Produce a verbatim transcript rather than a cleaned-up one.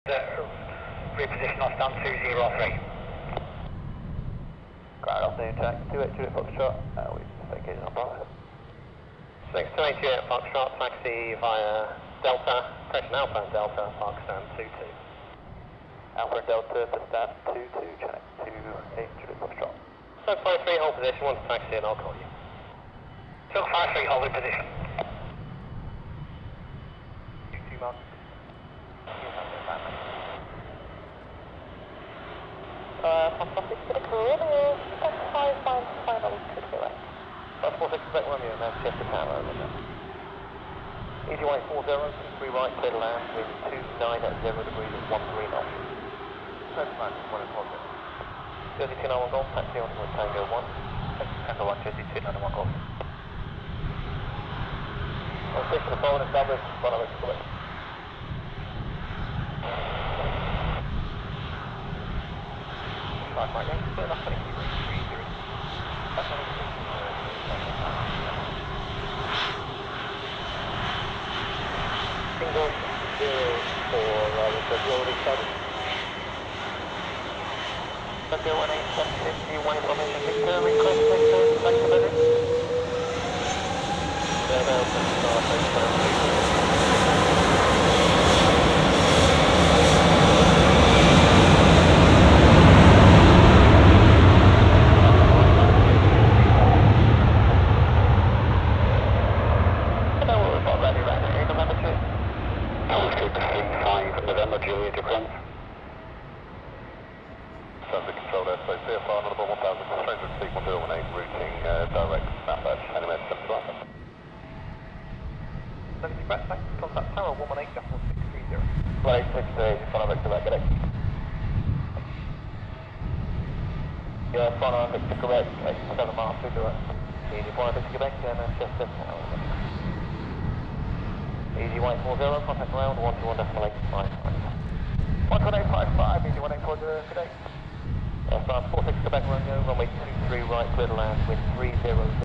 Reposition off stand two zero three. Ground afternoon, track two eight two eight Foxtrot, uh, we've vacated on Bravo. six two eight two eight Foxtrot, taxi via Delta, pressure Alpha and Delta, park stand two two. Alpha and Delta for stand two two, track two eight two eight Foxtrot. So five three, hold position, one to taxi and I'll call you. So five three, hold in position. two two mark. Uh, fantastic, for the Caribbean, five five five oh two correct. That's four six, Quebec Romeo, Manchester Tower, over there. Easy white four zero, three right, clear to land, wind two nine at zero degrees at one three knots. Close man, one in positive. Jersey two nine one Golf, taxi on with Tango one. Tango one, Jersey two nine one Golf. On six to the phone, established, one of us, correct. Right, right, yeah, that's what it is. That's what it is. Single zero four, uh, with the already started. Tokyo one eight seven fifty, one information, Victor, request, Victor, back to Madrid. Yeah, no, that's Subject control S O C F R number one thousand, stranger seat one zero one eight, routing uh, direct Mapatch, N M S seventy-one. seventy back, back, contact tower one one eight, Jasper six three zero. one eight six three, follow Victor back, correct. Yeah, follow Victor correct, seven miles to direct. Easy one Victor Quebec, Manchester Tower. Easy white four zero, contact ground one two one decimal eight five five. one two one eight five five, easy one eight four zero, Quebec. F R four six Quebec Romeo, runway two three right, clear to land, wind three zero.